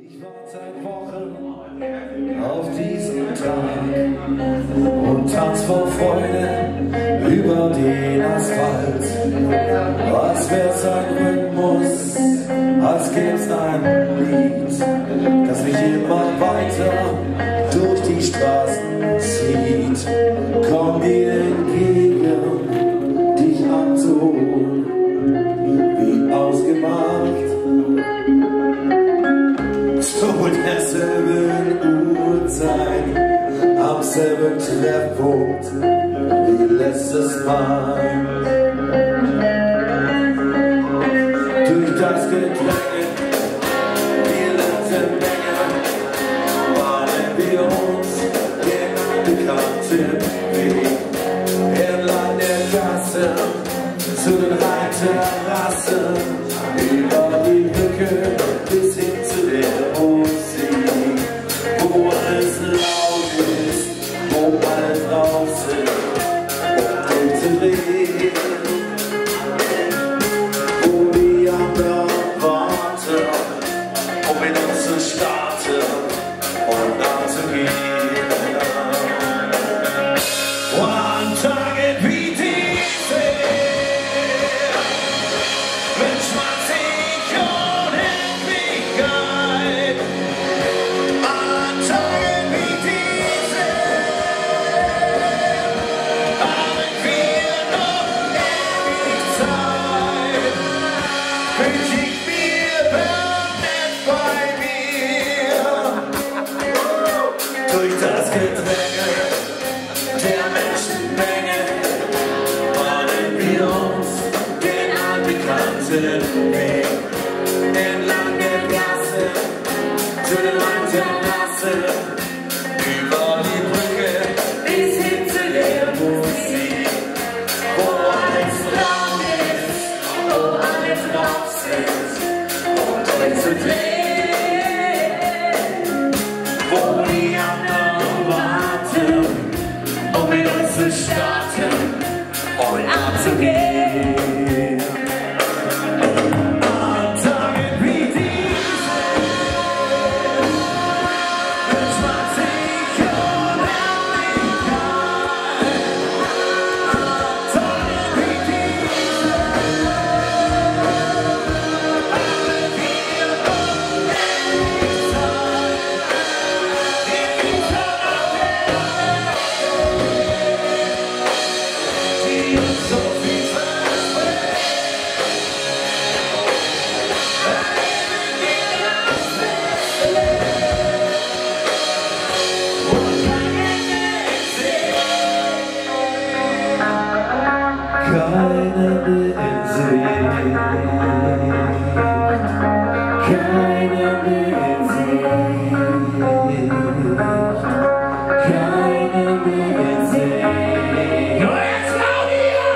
Ich warte seit Wochen auf diesen Tag und tanz vor Freude über den Asphalt. Was wär's ein Rhythmus, als gäb's ein Lied, das mich immer weiter durch die Straßen zieht. Komm mir entgegen, dich abzuholen, wie ausgemacht. Zu derselben Uhrzeit, am selben Treffpunkt wie letztes Mal. Durch das Gedränge, die letzte Menge, bahnen wir uns den bekannten Weg entlang der Gasse zu den Rheinterrassen, über die Brücke bis hin zu der Musik, wo alles laut ist, wo alle draußen und zu reden, wo die anderen warten, um mit uns zu starten und anzugehen. One target BTC, wünscht man sich Unendlichkeit. One target BTC, haben wir noch ewig Zeit. Wünsch ich mir permanent bei mir. Durch das Gedränge der Menschenmenge bahnen wir uns den altbekannten Weg entlang der Gasse zu den Rheinterrassen, über die Brücke bis hin zu der Musik, wo alles laut ist, wo alles raus ist, und euch zu drehen, wo die anderen warten, um mit uns zu starten und abzugehen. An Tagen wie diesen wünscht man sich Unendlichkeit. An Tagen wie diesen haben wir unendlich Zeit. Die uns so viel verspricht. Und kein Ende in Sicht. Kein Ende in Sicht. Kein Ende in Sicht. Kein Ende in Sicht. Nur jetzt laut hier!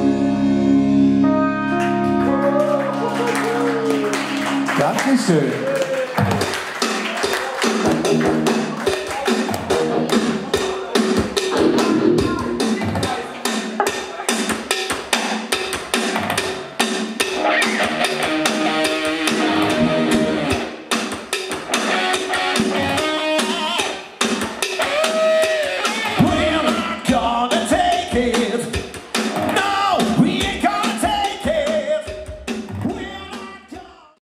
Dankeschön.